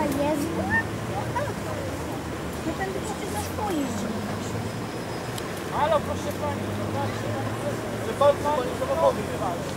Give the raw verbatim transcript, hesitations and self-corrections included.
jest? My tędy przecież na szkołę jeździmy. Halo, proszę pani, zobaczcie, że pan ma samochody.